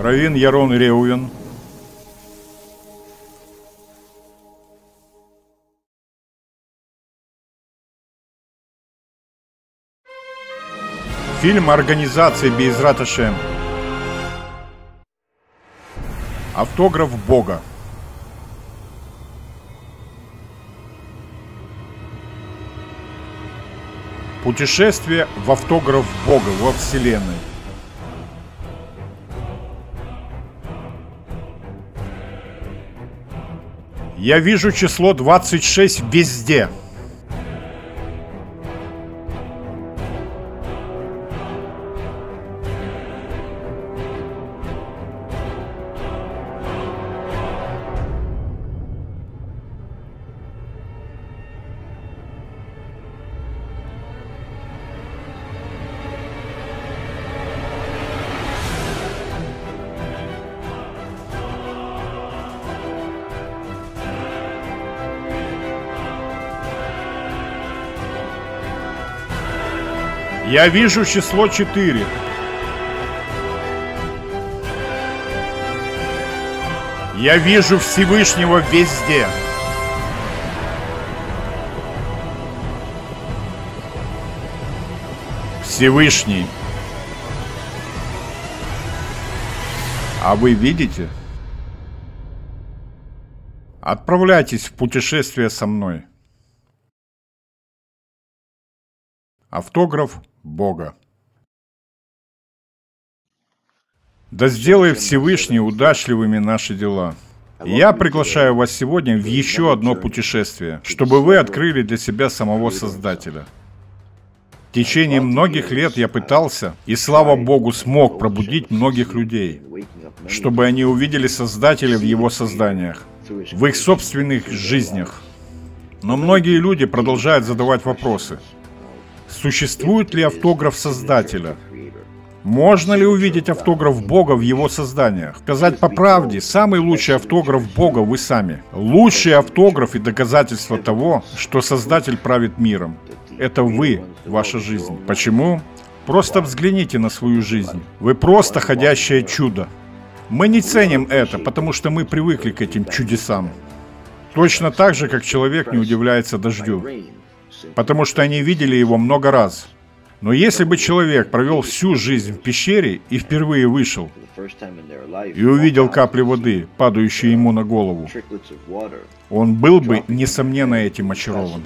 Равин Ярон Реувен. Фильм организации Бе'езрат Ашем. Автограф Бога. Путешествие в автограф Бога во Вселенной. Я вижу число 26 везде. Я вижу число 4. Я вижу Всевышнего везде. Всевышний. А вы видите? Отправляйтесь в путешествие со мной. Автограф Бога. Да сделай Всевышний удачливыми наши дела. Я приглашаю вас сегодня в еще одно путешествие, чтобы вы открыли для себя самого Создателя. В течение многих лет я пытался, и слава Богу, смог пробудить многих людей, чтобы они увидели Создателя в его созданиях, в их собственных жизнях. Но многие люди продолжают задавать вопросы. Существует ли автограф Создателя? Можно ли увидеть автограф Бога в его созданиях? Сказать по правде, самый лучший автограф Бога вы сами. Лучший автограф и доказательство того, что Создатель правит миром. Это вы, ваша жизнь. Почему? Просто взгляните на свою жизнь. Вы просто ходящее чудо. Мы не ценим это, потому что мы привыкли к этим чудесам. Точно так же, как человек не удивляется дождю. Потому что они видели его много раз. Но если бы человек провел всю жизнь в пещере и впервые вышел, и увидел капли воды, падающие ему на голову, он был бы, несомненно, этим очарован.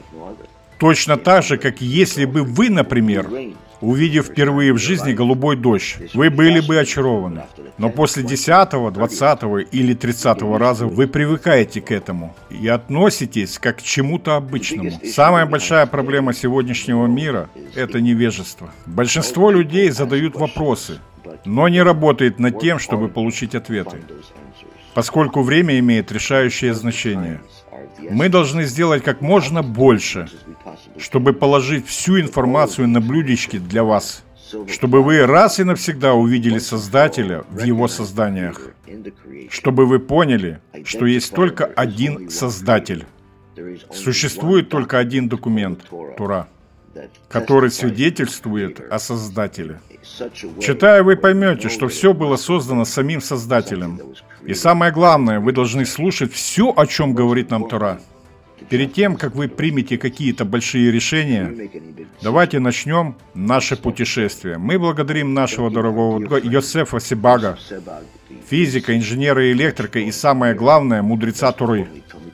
Точно так же, как если бы вы, например, увидев впервые в жизни голубой дождь, вы были бы очарованы. Но после 10-го, 20-го или 30-го раза вы привыкаете к этому и относитесь как к чему-то обычному. Самая большая проблема сегодняшнего мира – это невежество. Большинство людей задают вопросы, но не работает над тем, чтобы получить ответы, поскольку время имеет решающее значение. Мы должны сделать как можно больше, чтобы положить всю информацию на блюдечки для вас, чтобы вы раз и навсегда увидели Создателя в его созданиях, чтобы вы поняли, что есть только один Создатель. Существует только один документ – Тора, который свидетельствует о Создателе. Читая, вы поймете, что все было создано самим Создателем. И самое главное, вы должны слушать все, о чем говорит нам Тора. Перед тем, как вы примете какие-то большие решения, давайте начнем наше путешествие. Мы благодарим нашего дорогого Йосефа Себага, физика, инженера и электрика, и самое главное, мудреца Торы.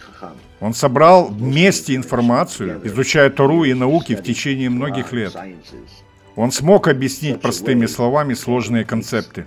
Он собрал вместе информацию, изучая Тору и науки в течение многих лет. Он смог объяснить простыми словами сложные концепты.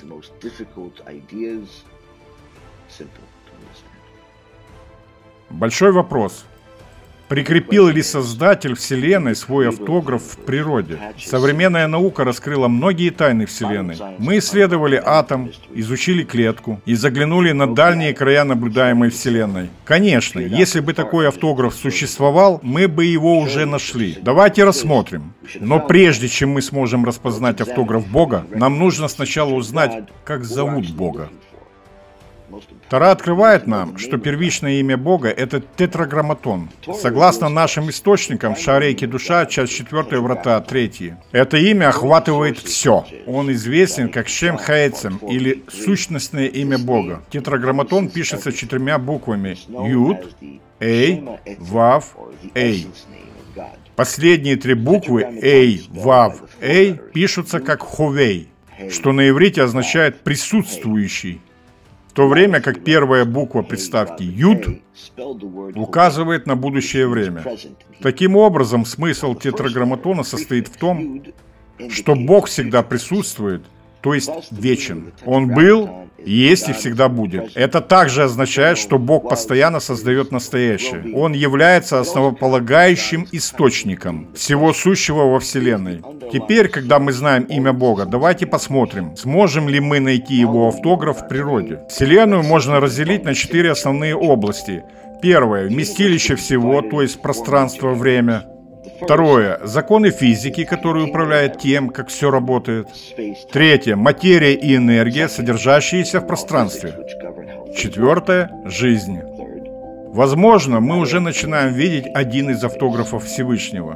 Большой вопрос. Прикрепил ли Создатель Вселенной свой автограф в природе? Современная наука раскрыла многие тайны Вселенной. Мы исследовали атом, изучили клетку и заглянули на дальние края наблюдаемой Вселенной. Конечно, если бы такой автограф существовал, мы бы его уже нашли. Давайте рассмотрим. Но прежде чем мы сможем распознать автограф Бога, нам нужно сначала узнать, как зовут Бога. Тора открывает нам, что первичное имя Бога — это тетраграмматон. Согласно нашим источникам, Шаарейки душа, часть 4, врата 3. Это имя охватывает все. Он известен как Шем Хаэцем, или сущностное имя Бога. Тетраграмматон пишется 4 буквами Юд, Эй, Вав, Эй. Последние 3 буквы Эй, Вав, Эй пишутся как Ховей, что на иврите означает «присутствующий», в то время как первая буква приставки «юд» указывает на будущее время. Таким образом, смысл тетраграмматона состоит в том, что Бог всегда присутствует, то есть вечен. Он был, есть и всегда будет. Это также означает, что Бог постоянно создает настоящее. Он является основополагающим источником всего сущего во Вселенной. Теперь, когда мы знаем имя Бога, давайте посмотрим, сможем ли мы найти его автограф в природе. Вселенную можно разделить на 4 основные области. Первое — вместилище всего, то есть пространство-время. Второе — законы физики, которые управляют тем, как все работает. Третье — материя и энергия, содержащиеся в пространстве. Четвертое — жизнь. Возможно, мы уже начинаем видеть один из автографов Всевышнего.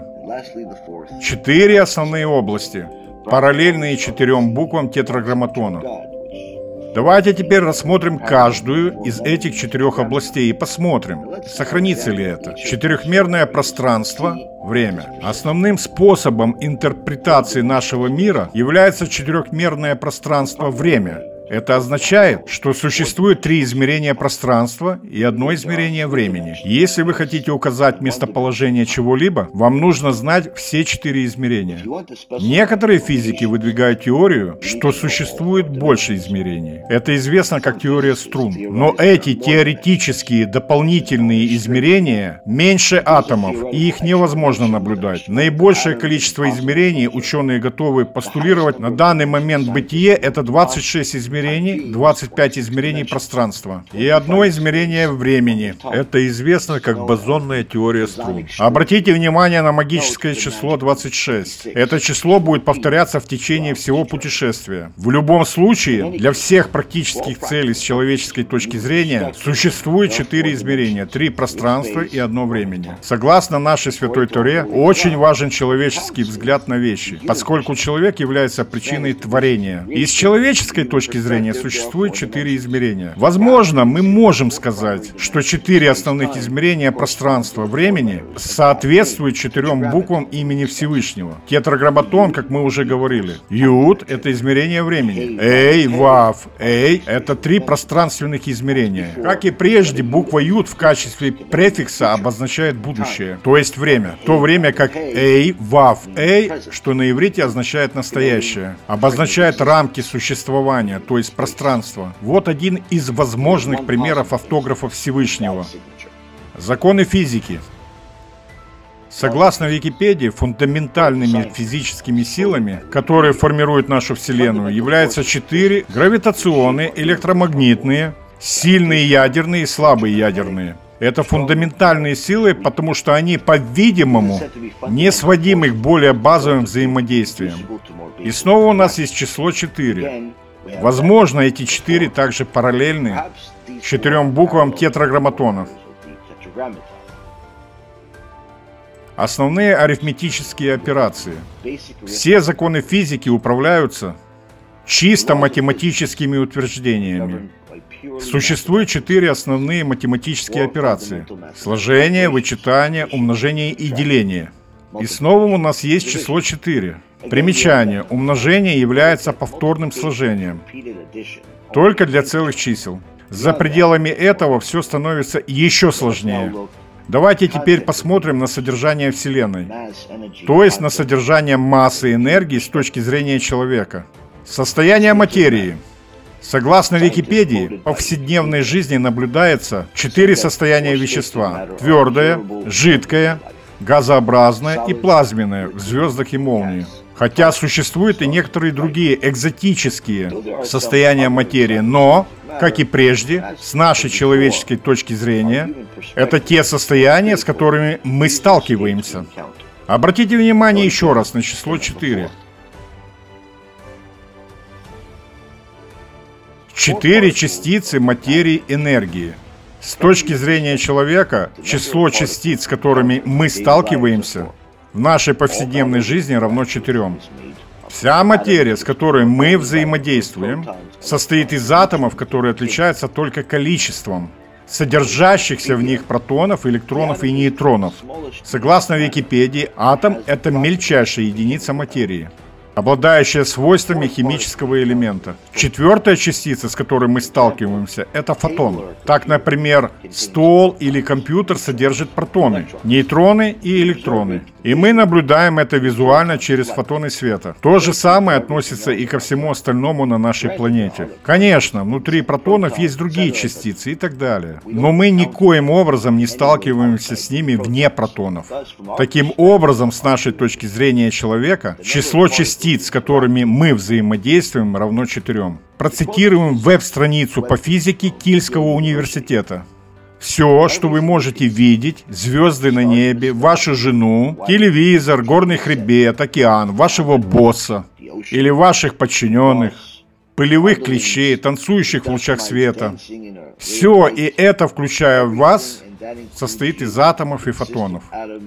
4 основные области, параллельные 4 буквам тетраграмматона. Давайте теперь рассмотрим каждую из этих 4 областей и посмотрим, сохранится ли это. Четырехмерное пространство, время. Основным способом интерпретации нашего мира является четырехмерное пространство, время. Это означает, что существует 3 измерения пространства и 1 измерение времени. Если вы хотите указать местоположение чего-либо, вам нужно знать все 4 измерения. Некоторые физики выдвигают теорию, что существует больше измерений. Это известно как теория струн. Но эти теоретические дополнительные измерения меньше атомов, и их невозможно наблюдать. Наибольшее количество измерений ученые готовы постулировать на данный момент бытие — это 26 измерений, 25 измерений пространства и 1 измерение времени. Это известно как бозонная теория струн. Обратите внимание на магическое число 26. Это число будет повторяться в течение всего путешествия. В любом случае, для всех практических целей с человеческой точки зрения существует 4 измерения, 3 пространства и 1 времени. Согласно нашей Святой Торе, очень важен человеческий взгляд на вещи, поскольку человек является причиной творения. И с человеческой точки зрения существует 4 измерения. Возможно, мы можем сказать, что 4 основных измерения пространства времени соответствуют 4 буквам имени Всевышнего. Тетраграмматон, как мы уже говорили. Юд — это измерение времени. Эй, Вав, Эй — это 3 пространственных измерения. Как и прежде, буква Юд в качестве префикса обозначает будущее, то есть время. В то время как Эй, Вав, Эй, что на иврите означает настоящее, обозначает рамки существования, то есть пространство. Вот один из возможных примеров автографа Всевышнего. Законы физики. Согласно Википедии, фундаментальными физическими силами, которые формируют нашу Вселенную, являются 4: гравитационные, электромагнитные, сильные ядерные и слабые ядерные. Это фундаментальные силы, потому что они, по-видимому, не сводимы к более базовым взаимодействиям. И снова у нас есть число 4. Возможно, эти 4 также параллельны 4 буквам тетраграмматона. Основные арифметические операции. Все законы физики управляются чисто математическими утверждениями. Существует 4 основные математические операции: сложение, вычитание, умножение и деление. И снова у нас есть число 4. Примечание. Умножение является повторным сложением, только для целых чисел. За пределами этого все становится еще сложнее. Давайте теперь посмотрим на содержание Вселенной, то есть на содержание массы и энергии с точки зрения человека. Состояние материи. Согласно Википедии, в повседневной жизни наблюдается 4 состояния вещества: твердое, жидкое, газообразное и плазменное в звездах и молнии. Хотя существуют и некоторые другие экзотические состояния материи, но, как и прежде, с нашей человеческой точки зрения, это те состояния, с которыми мы сталкиваемся. Обратите внимание еще раз на число 4. 4 частицы материи энергии. С точки зрения человека, число частиц, с которыми мы сталкиваемся в нашей повседневной жизни, равно 4. Вся материя, с которой мы взаимодействуем, состоит из атомов, которые отличаются только количеством содержащихся в них протонов, электронов и нейтронов. Согласно Википедии, атом — это мельчайшая единица материи, обладающая свойствами химического элемента. 4-я частица, с которой мы сталкиваемся, это фотон. Так, например, стол или компьютер содержит протоны, нейтроны и электроны. И мы наблюдаем это визуально через фотоны света. То же самое относится и ко всему остальному на нашей планете. Конечно, внутри протонов есть другие частицы и так далее. Но мы никоим образом не сталкиваемся с ними вне протонов. Таким образом, с нашей точки зрения человека, число частиц, с которыми мы взаимодействуем, равно 4. Процитируем веб-страницу по физике Кильского университета. Все, что вы можете видеть, звезды на небе, вашу жену, телевизор, горный хребет, океан, вашего босса или ваших подчиненных, пылевых клещей, танцующих в лучах света. Все, и это, включая вас, состоит из атомов и фотонов.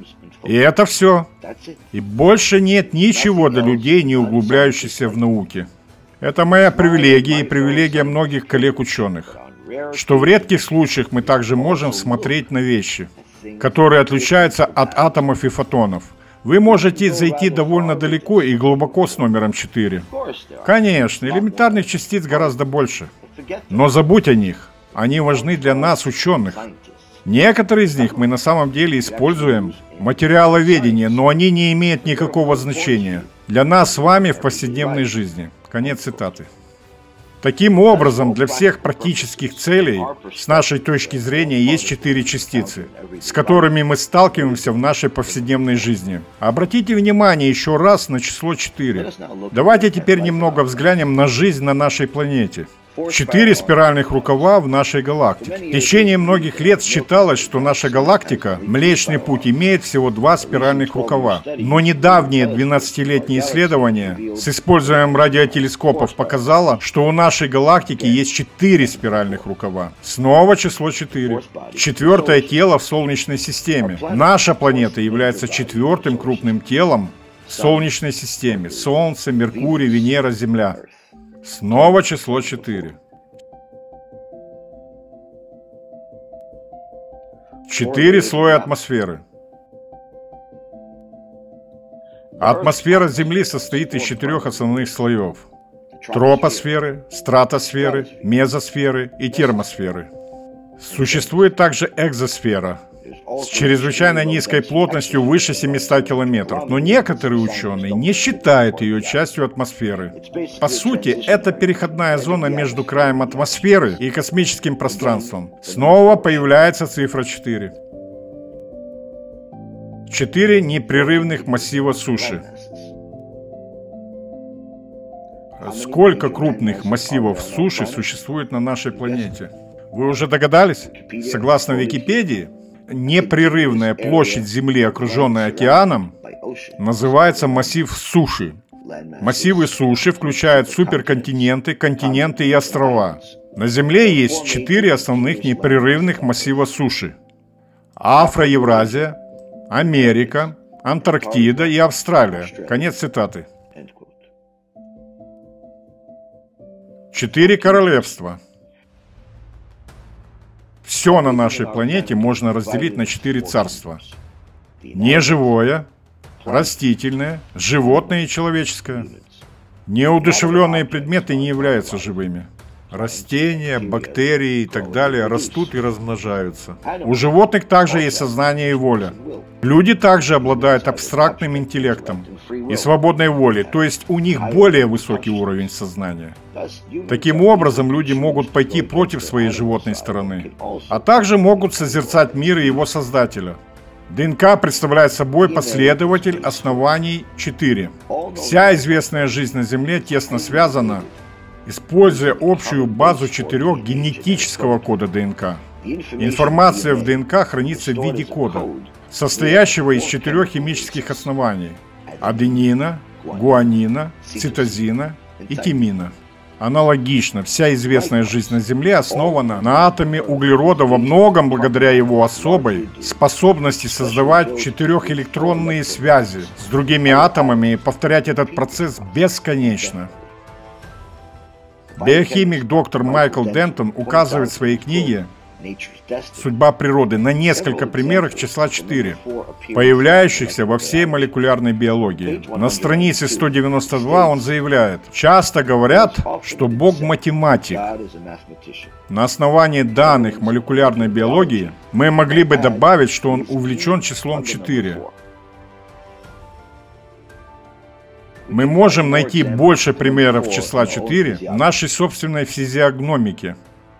И это все. И больше нет ничего для людей, не углубляющихся в науке. Это моя привилегия и привилегия многих коллег-ученых, что в редких случаях мы также можем смотреть на вещи, которые отличаются от атомов и фотонов. Вы можете зайти довольно далеко и глубоко с номером 4. Конечно, элементарных частиц гораздо больше. Но забудь о них. Они важны для нас, ученых. Некоторые из них мы на самом деле используем в материаловедении, но они не имеют никакого значения для нас с вами в повседневной жизни. Конец цитаты. Таким образом, для всех практических целей, с нашей точки зрения, есть 4 частицы, с которыми мы сталкиваемся в нашей повседневной жизни. Обратите внимание еще раз на число 4. Давайте теперь немного взглянем на жизнь на нашей планете. 4 спиральных рукава в нашей галактике. В течение многих лет считалось, что наша галактика, Млечный Путь, имеет всего 2 спиральных рукава. Но недавнее 12-летнее исследование с использованием радиотелескопов показало, что у нашей галактики есть 4 спиральных рукава. Снова число 4. 4-е тело в Солнечной системе. Наша планета является 4-м крупным телом в Солнечной системе. Солнце, Меркурий, Венера, Земля. Снова число 4. 4 слоя атмосферы. Атмосфера Земли состоит из 4 основных слоев. Тропосферы, стратосферы, мезосферы и термосферы. Существует также экзосфера с чрезвычайно низкой плотностью выше 700 километров, но некоторые ученые не считают ее частью атмосферы. По сути, это переходная зона между краем атмосферы и космическим пространством. Снова появляется цифра 4. 4 непрерывных массива суши. Сколько крупных массивов суши существует на нашей планете? Вы уже догадались? Согласно Википедии, непрерывная площадь Земли, окруженная океаном, называется массив суши. Массивы суши включают суперконтиненты, континенты и острова. На Земле есть 4 основных непрерывных массива суши. Афро-Евразия, Америка, Антарктида и Австралия. Конец цитаты. 4 королевства. Все на нашей планете можно разделить на 4 царства. Неживое, растительное, животное и человеческое. Неудушевленные предметы не являются живыми. Растения, бактерии и так далее растут и размножаются. У животных также есть сознание и воля. Люди также обладают абстрактным интеллектом и свободной волей, то есть у них более высокий уровень сознания. Таким образом, люди могут пойти против своей животной стороны, а также могут созерцать мир и его создателя. ДНК представляет собой последователь оснований 4. Вся известная жизнь на Земле тесно связана, используя общую базу 4 генетического кода ДНК. Информация в ДНК хранится в виде кода, состоящего из 4 химических оснований – аденина, гуанина, цитозина и тимина. Аналогично, вся известная жизнь на Земле основана на атоме углерода, во многом благодаря его особой способности создавать четырехэлектронные связи с другими атомами и повторять этот процесс бесконечно. Биохимик доктор Майкл Дентон указывает в своей книге «Судьба природы» на несколько примерах числа 4, появляющихся во всей молекулярной биологии. На странице 192 он заявляет: «Часто говорят, что Бог математик. На основании данных молекулярной биологии мы могли бы добавить, что он увлечен числом 4. Мы можем найти больше примеров числа 4 в нашей собственной физиогномике».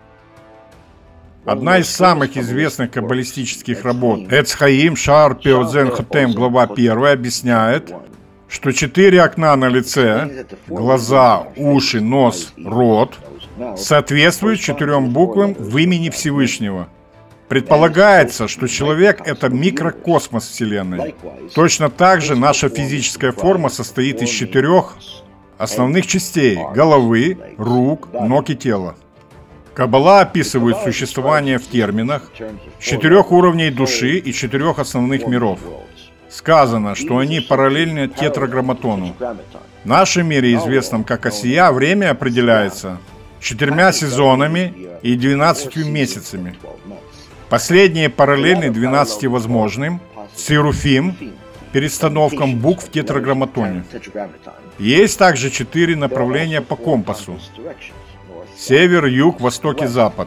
Одна из самых известных каббалистических работ Эц Хаим Шаар Пеозен Хотем, глава 1, объясняет, что 4 окна на лице, глаза, уши, нос, рот, соответствуют 4 буквам в имени Всевышнего. Предполагается, что человек — это микрокосмос Вселенной. Точно так же наша физическая форма состоит из 4 основных частей — головы, рук, ног и тела. Каббала описывает существование в терминах 4 уровней души и 4 основных миров. Сказано, что они параллельны тетраграмматону. В нашем мире, известном как Осия, время определяется 4 сезонами и 12 месяцами. Последние параллельны 12 возможным церуфим, перестановкам букв в тетраграмматоне. Есть также 4 направления по компасу: север, юг, восток и запад.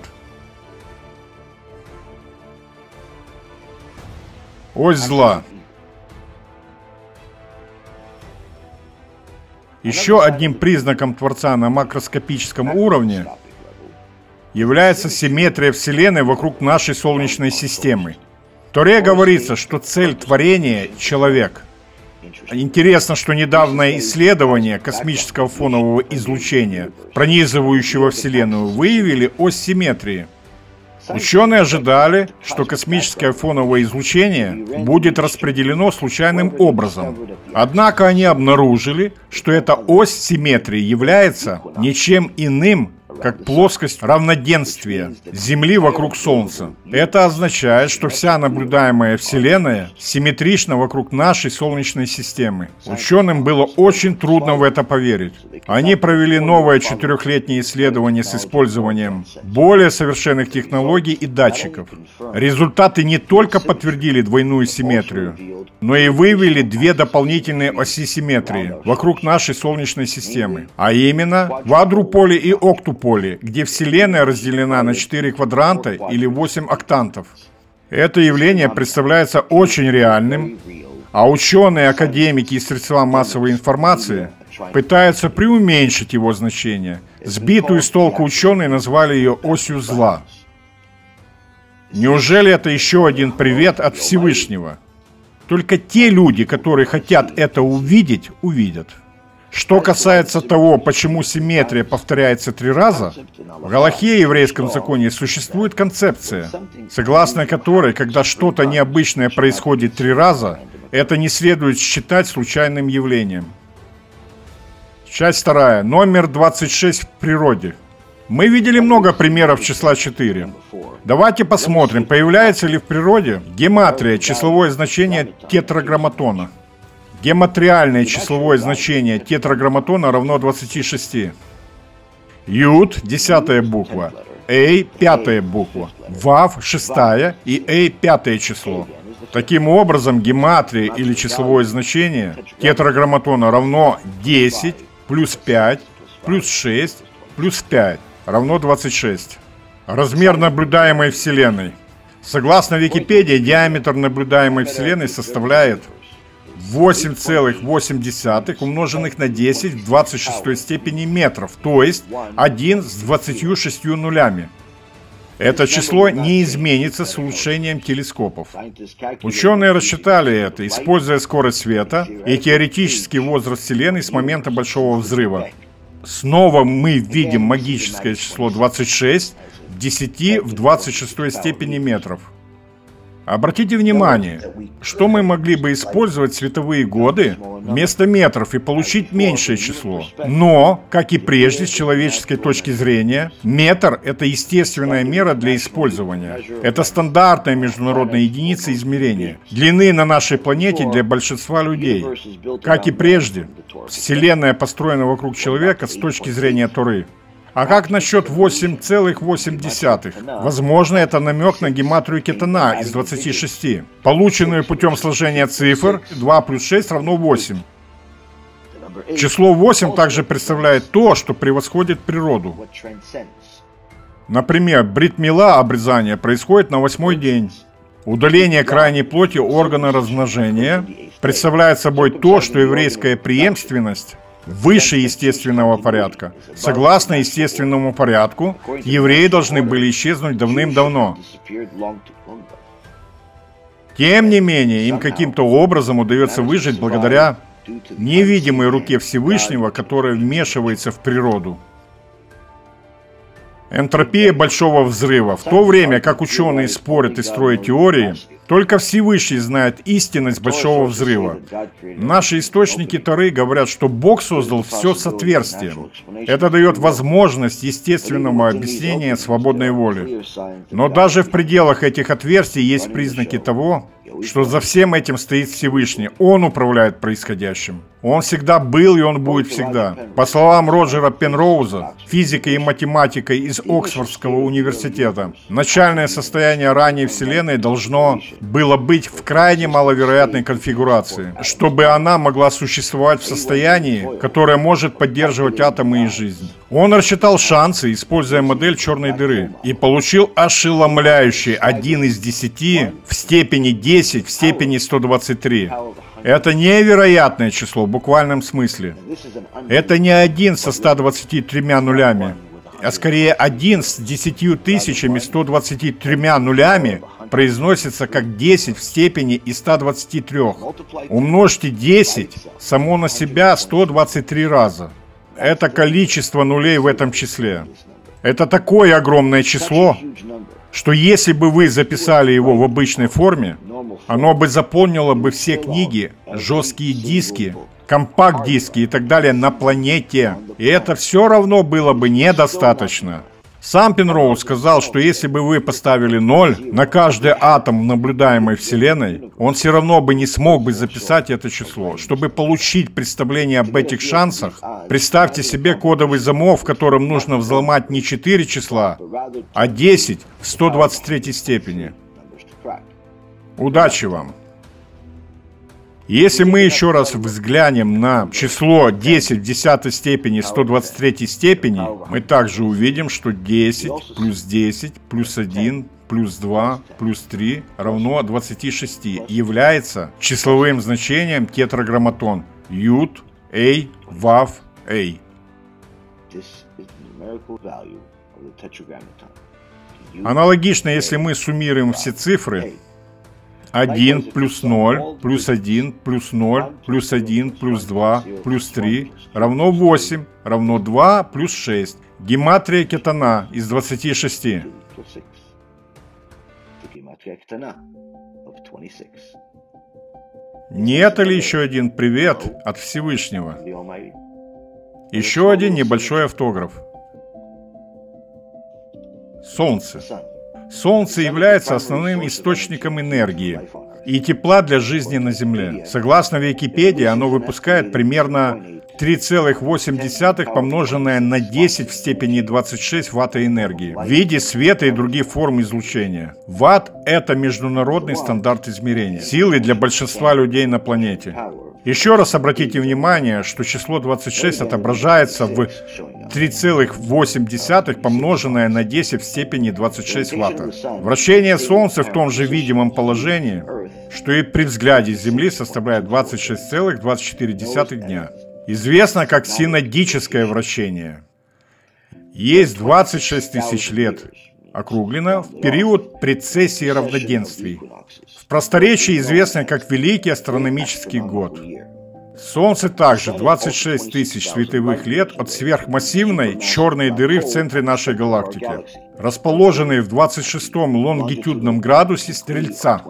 Ось зла. Еще одним признаком Творца на макроскопическом уровне является симметрия Вселенной вокруг нашей Солнечной системы. В Торе говорится, что цель творения — человек. Интересно, что недавнее исследование космического фонового излучения, пронизывающего Вселенную, выявили ось симметрии. Ученые ожидали, что космическое фоновое излучение будет распределено случайным образом. Однако они обнаружили, что эта ось симметрии является ничем иным, как плоскость равноденствия Земли вокруг Солнца. Это означает, что вся наблюдаемая Вселенная симметрична вокруг нашей Солнечной системы. Ученым было очень трудно в это поверить. Они провели новое 4-летнее исследование с использованием более совершенных технологий и датчиков. Результаты не только подтвердили двойную симметрию, но и выявили 2 дополнительные оси симметрии вокруг нашей Солнечной системы, а именно квадруполе и октуполе, где Вселенная разделена на 4 квадранта или 8 октантов. Это явление представляется очень реальным, а ученые, академики и средства массовой информации пытаются преуменьшить его значение. Сбитую с толку ученые назвали ее осью зла. Неужели это еще один привет от Всевышнего? Только те люди, которые хотят это увидеть, увидят. Что касается того, почему симметрия повторяется 3 раза, в галахе, еврейском законе, существует концепция, согласно которой, когда что-то необычное происходит 3 раза, это не следует считать случайным явлением. Часть 2. Номер 26 в природе. Мы видели много примеров числа 4. Давайте посмотрим, появляется ли в природе гематрия, числовое значение тетраграмматона. Гематриальное числовое значение тетраграмматона равно 26. Юд – 10-я буква, Эй – 5-я буква, Вав – 6-я и Эй – 5-е число. Таким образом, гематрия или числовое значение тетраграмматона равно 10 плюс 5 плюс 6 плюс 5 равно 26. Размер наблюдаемой Вселенной. Согласно Википедии, диаметр наблюдаемой Вселенной составляет 8,8 умноженных на 10 в 26 степени метров, то есть 1 с 26 нулями. Это число не изменится с улучшением телескопов. Ученые рассчитали это, используя скорость света и теоретический возраст Вселенной с момента Большого Взрыва. Снова мы видим магическое число 26 в 10 в 26 степени метров. Обратите внимание, что мы могли бы использовать световые годы вместо метров и получить меньшее число. Но, как и прежде, с человеческой точки зрения, метр — это естественная мера для использования. Это стандартная международная единица измерения длины на нашей планете для большинства людей. Как и прежде, Вселенная построена вокруг человека с точки зрения Торы. А как насчет 8,8? Возможно, это намек на гематрию Кетана из 26, полученную путем сложения цифр 2 плюс 6 равно 8. Число 8 также представляет то, что превосходит природу. Например, брит-мила, обрезание, происходит на 8-й день. Удаление крайней плоти органа размножения представляет собой то, что еврейская преемственность выше естественного порядка. Согласно естественному порядку, евреи должны были исчезнуть давным-давно. Тем не менее, им каким-то образом удается выжить благодаря невидимой руке Всевышнего, которая вмешивается в природу. Энтропия Большого Взрыва. В то время, как ученые спорят и строят теории, только Всевышний знает истинность Большого Взрыва. Наши источники Торы говорят, что Бог создал все с отверстием. Это дает возможность естественного объяснения свободной воли. Но даже в пределах этих отверстий есть признаки того, что за всем этим стоит Всевышний. Он управляет происходящим. Он всегда был, и он будет всегда. По словам Роджера Пенроуза, физика и математика из Оксфордского университета, начальное состояние ранней Вселенной должно было быть в крайне маловероятной конфигурации, чтобы она могла существовать в состоянии, которое может поддерживать атомы и жизнь. Он рассчитал шансы, используя модель черной дыры, и получил ошеломляющий 1 из 10 в степени 10 в степени 123. Это невероятное число в буквальном смысле. Это не 1 со 123 нулями, а скорее 1 с 10 тысячами 123 нулями произносится как 10 в степени из 123. Умножьте 10 само на себя 123 раза. Это количество нулей в этом числе. Это такое огромное число, что если бы вы записали его в обычной форме, оно бы заполнило бы все книги, жесткие диски, компакт-диски и так далее на планете. И это все равно было бы недостаточно. Сам Пенроуз сказал, что если бы вы поставили 0 на каждый атом в наблюдаемой Вселенной, он все равно бы не смог бы записать это число. Чтобы получить представление об этих шансах, представьте себе кодовый замок, в котором нужно взломать не 4 числа, а 10 в 123 степени. Удачи вам! Если мы еще раз взглянем на число 10 в 10 степени 123 степени, мы также увидим, что 10 плюс 10 плюс 1 плюс 2 плюс 3 равно 26 является числовым значением тетраграмматон Юд, Эй, Вав, Эй. Аналогично, если мы суммируем все цифры, 1 плюс 0, плюс 1, плюс 0, плюс 1, плюс 2, плюс 3, равно 8, равно 2, плюс 6. Гематрия Кетана из 26. Не это ли еще один привет от Всевышнего? Еще один небольшой автограф. Солнце. Солнце является основным источником энергии и тепла для жизни на Земле. Согласно Википедии, оно выпускает примерно 3,8 помноженное на 10 в степени 26 ватта энергии в виде света и других форм излучения. Ватт — это международный стандарт измерения силы для большинства людей на планете. Еще раз обратите внимание, что число 26 отображается в 3,8 помноженное на 10 в степени 26 ватта. Вращение Солнца в том же видимом положении, что и при взгляде с Земли, составляет 26,24 дня. Известно как синодическое вращение. Есть 26 тысяч лет, округлено, в период прецессии равноденствий. В просторечии известно как Великий астрономический год. Солнце также 26 тысяч световых лет от сверхмассивной черной дыры в центре нашей галактики. расположенные в 26-м лонгитюдном градусе Стрельца.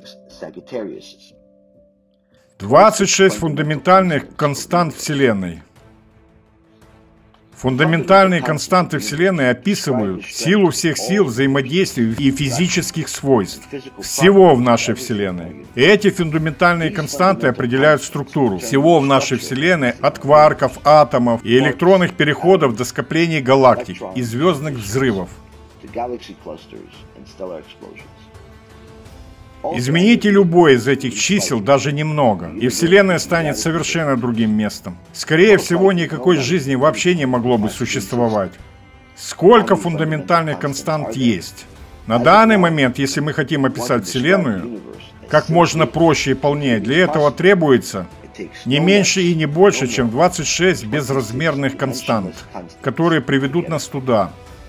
26 фундаментальных констант Вселенной. Фундаментальные константы Вселенной описывают силу всех сил, взаимодействий и физических свойств всего в нашей Вселенной. И эти фундаментальные константы определяют структуру всего в нашей Вселенной, от кварков, атомов и электронных переходов до скоплений галактик и звездных взрывов. Измените любое из этих чисел даже немного, и Вселенная станет совершенно другим местом. Скорее всего, никакой жизни вообще не могло бы существовать. Сколько фундаментальных констант есть? На данный момент, если мы хотим описать Вселенную как можно проще и полнее, для этого требуется не меньше и не больше, чем 26 безразмерных констант, которые приведут нас туда.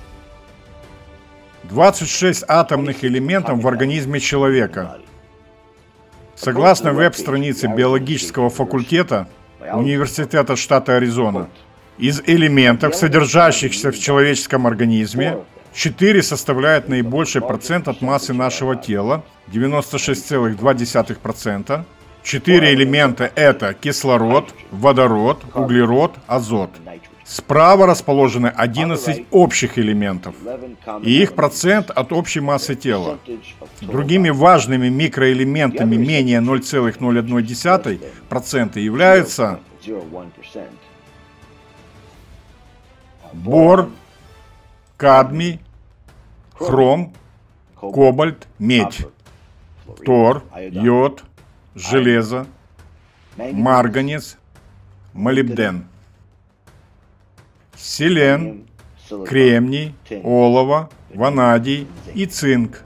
26 атомных элементов в организме человека. Согласно веб-странице биологического факультета Университета штата Аризона, из элементов, содержащихся в человеческом организме, 4 составляют наибольший процент от массы нашего тела, 96,2%. 4 элемента — это кислород, водород, углерод, азот. Справа расположены 11 общих элементов, и их процент от общей массы тела. Другими важными микроэлементами менее 0,01% являются бор, кадмий, хром, кобальт, медь, фтор, йод, железо, марганец, молибден, селен, кремний, олово, ванадий и цинк.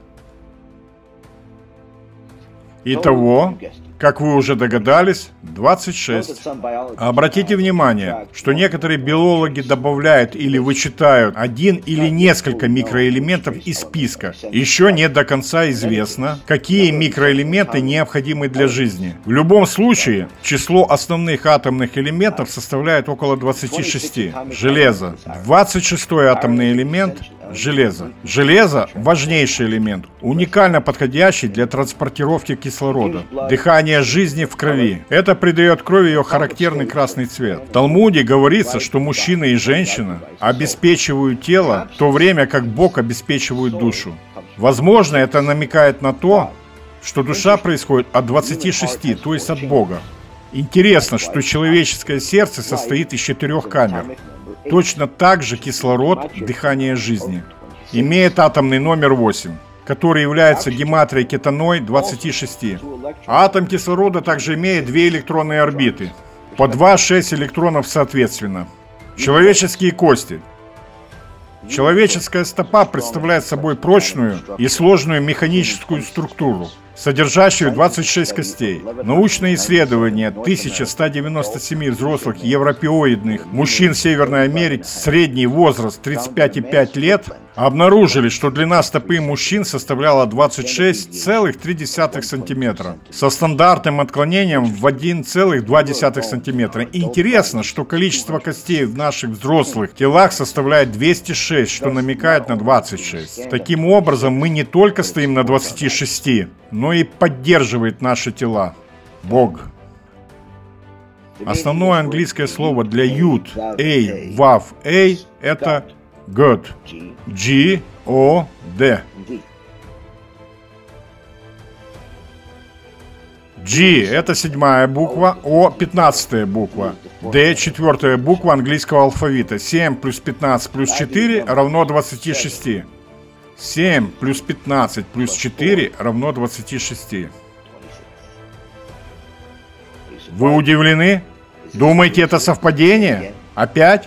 Итого, как вы уже догадались, 26. Обратите внимание, что некоторые биологи добавляют или вычитают один или несколько микроэлементов из списка. Еще не до конца известно, какие микроэлементы необходимы для жизни. В любом случае, число основных атомных элементов составляет около 26. Железо. 26-й атомный элемент — железо. Железо – важнейший элемент, уникально подходящий для транспортировки кислорода, дыхания жизни в крови. Это придает крови ее характерный красный цвет. В Талмуде говорится, что мужчина и женщина обеспечивают тело, в то время как Бог обеспечивает душу. Возможно, это намекает на то, что душа происходит от 26, то есть от Бога. Интересно, что человеческое сердце состоит из 4 камер. Точно так же кислород, дыхание жизни, имеет атомный номер 8, который является гематрией кетаной 26. Атом кислорода также имеет 2 электронные орбиты, по 2-6 электронов соответственно. Человеческие кости. Человеческая стопа представляет собой прочную и сложную механическую структуру, содержащую 26 костей. Научные исследования 1197 взрослых европеоидных мужчин Северной Америки, средний возраст 35,5 лет, обнаружили, что длина стопы мужчин составляла 26,3 сантиметра, со стандартным отклонением в 1,2 сантиметра. Интересно, что количество костей в наших взрослых телах составляет 206, что намекает на 26. Таким образом, мы не только стоим на 26, но и поддерживает наши тела Бог. Основное английское слово для Юд, Эй, Вав, Эй — это God. G-O-D. G — это 7-я буква, O — 15-я буква, D — 4-я буква английского алфавита. 7 плюс 15 плюс 4 равно 26. 7 плюс 15 плюс 4 равно 26. Вы удивлены? Думаете, это совпадение? Опять?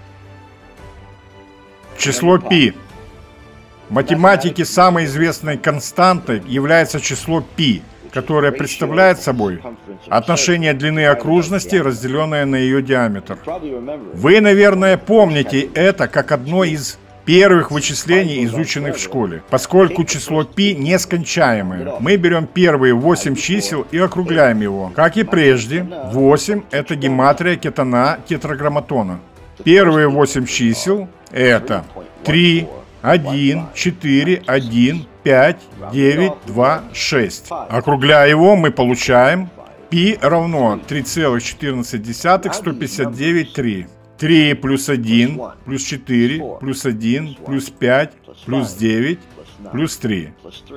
Число π. В математике самой известной константой является число π, которое представляет собой отношение длины окружности, разделенное на ее диаметр. Вы, наверное, помните это как одно из первых вычислений, изученных в школе. Поскольку число π нескончаемое, мы берем первые 8 чисел и округляем его. Как и прежде, 8 — это гематрия кетана тетраграмматона. Первые 8 чисел — это 3, 1, 4, 1, 5, 9, 2, 6. Округляя его, мы получаем π равно 3,14, 159, 3. 3 плюс 1, плюс 4, плюс 1, плюс 5, плюс 9, плюс 3.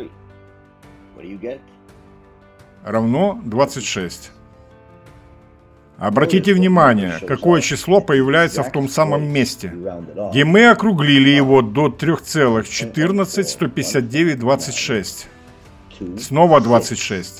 Равно 26. Обратите внимание, какое число появляется в том самом месте, где мы округлили его до 3,14, 159, 26. Снова 26.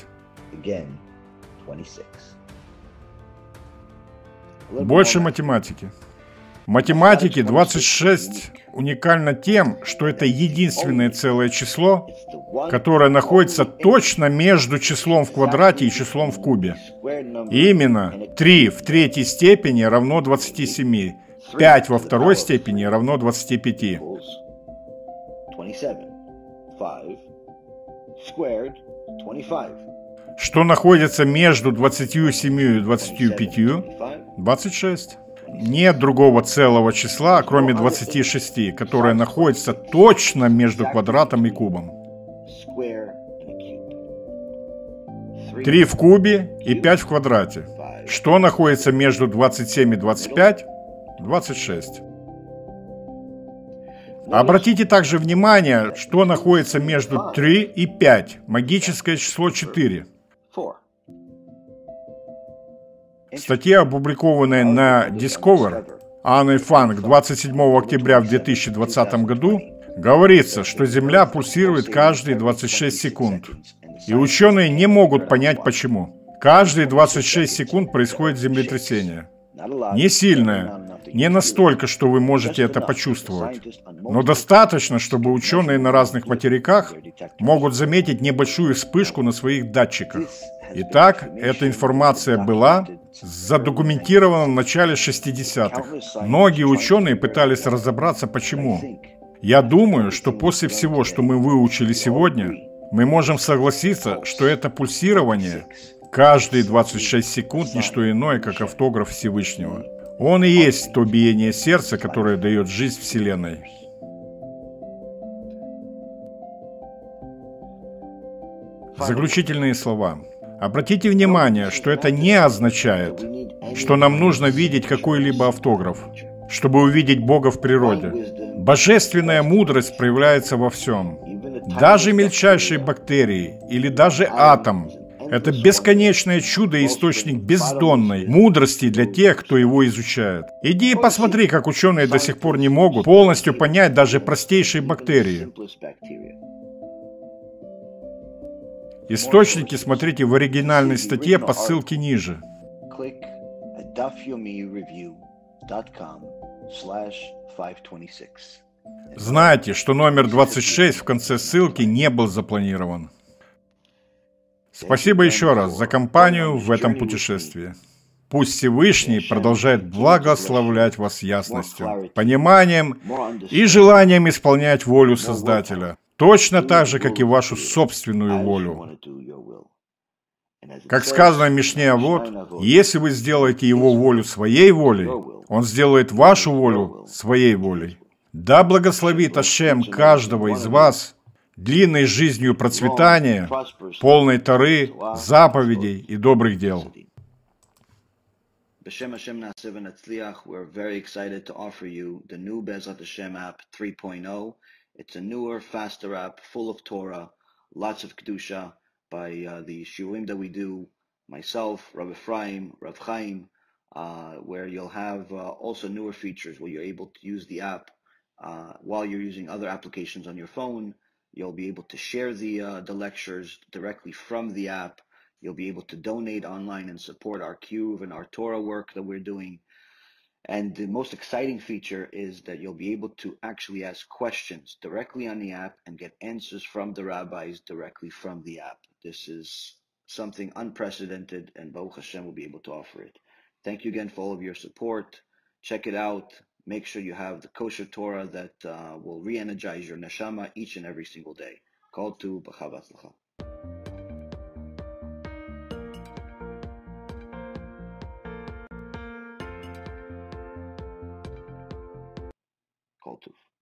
Больше математики. В математике 26 уникально тем, что это единственное целое число, которое находится точно между числом в квадрате и числом в кубе. И именно 3 в третьей степени равно 27, 5 во второй степени равно 25. Что находится между 27 и 25? 26. Нет другого целого числа, кроме 26, которое находится точно между квадратом и кубом. 3 в кубе и 5 в квадрате. Что находится между 27 и 25? 26. Обратите также внимание, что находится между 3 и 5. Магическое число 4. В статье, опубликованной на Discover, Анной Фанк 27 октября в 2020 году, говорится, что Земля пульсирует каждые 26 секунд. И ученые не могут понять, почему. Каждые 26 секунд происходит землетрясение. Не сильное, не настолько, что вы можете это почувствовать, но достаточно, чтобы ученые на разных материках могут заметить небольшую вспышку на своих датчиках. Итак, эта информация была задокументирована в начале 60-х. Многие ученые пытались разобраться, почему. Я думаю, что после всего, что мы выучили сегодня, мы можем согласиться, что это пульсирование каждые 26 секунд не что иное, как автограф Всевышнего. Он и есть то биение сердца, которое дает жизнь Вселенной. Заключительные слова. Обратите внимание, что это не означает, что нам нужно видеть какой-либо автограф, чтобы увидеть Бога в природе. Божественная мудрость проявляется во всем. Даже мельчайшие бактерии или даже атом – это бесконечное чудо и источник бездонной мудрости для тех, кто его изучает. Иди и посмотри, как ученые до сих пор не могут полностью понять даже простейшие бактерии. Источники смотрите в оригинальной статье по ссылке ниже. Знайте, что номер 26 в конце ссылки не был запланирован. Спасибо еще раз за компанию в этом путешествии. Пусть Всевышний продолжает благословлять вас ясностью, пониманием и желанием исполнять волю Создателя. Точно так же, как и вашу собственную волю. Как сказано в Мишне Авот, если вы сделаете его волю своей волей, он сделает вашу волю своей волей. Да благословит Ашем каждого из вас длинной жизнью процветания, полной Торы, заповедей и добрых дел. B'Shem Hashem Na'aseh v'Natzliach, we're very excited to offer you the new Bezrat Hashem app 3.0. It's a newer, faster app, full of Torah, lots of Kedusha by the shiurim that we do, myself, Rav Ephraim, Rav Chaim, where you'll have also newer features where you're able to use the app while you're using other applications on your phone. You'll be able to share the lectures directly from the app. You'll be able to donate online and support our Cube and our Torah work that we're doing. And the most exciting feature is that you'll be able to actually ask questions directly on the app and get answers from the rabbis directly from the app. This is something unprecedented, and Baruch Hashem will be able to offer it. Thank you again for all of your support. Check it out. Make sure you have the kosher Torah that will re-energize your neshama each and every single day. Call to B'chava Tzlacha. Call to.